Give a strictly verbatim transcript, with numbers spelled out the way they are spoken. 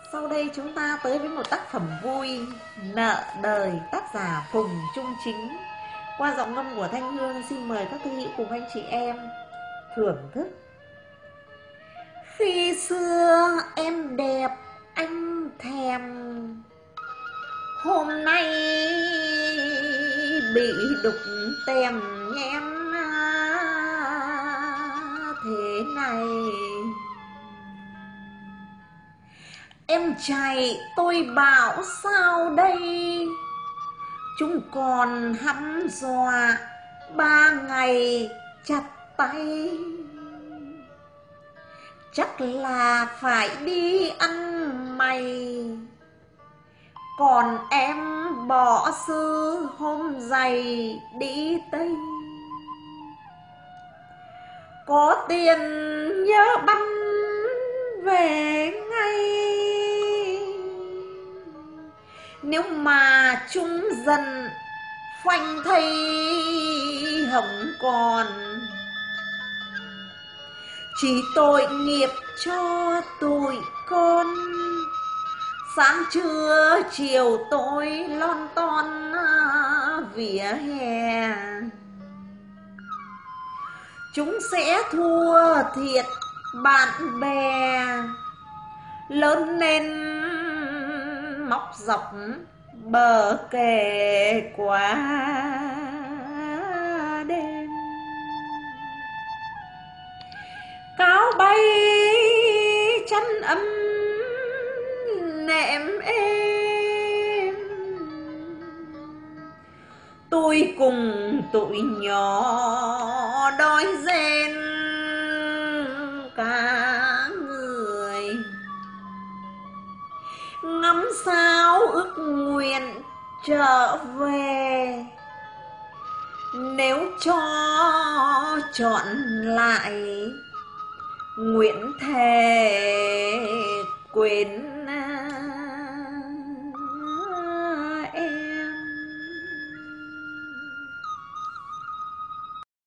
Sau đây chúng ta tới với một tác phẩm vui, Nợ đời, tác giả Phùng Trung Chính. Qua giọng ngâm của Thanh Hương, xin mời các thư hữu cùng anh chị em thưởng thức. Khi xưa em đẹp anh thèm, hôm nay bị đục tèm nhem thế này. Em chạy tôi bảo sao đây, chúng còn hăm dọa ba ngày chặt tay. Chắc là phải đi ăn mày, còn em bỏ sư hôm dày đi Tây. Có tiền nhớ bắn về ngay, nếu mà chúng dần phanh thây hồng còn. Chỉ tội nghiệp cho tụi con, sáng trưa chiều tối lon ton vỉa hè. Chúng sẽ thua thiệt bạn bè, lớn lên móc dọc bờ kè quá đêm. Cáo bay chân ấm nệm êm, tôi cùng tụi nhỏ đói rên cả người. Ngắm sao ước nguyện trở về, nếu cho chọn lại nguyện thề quên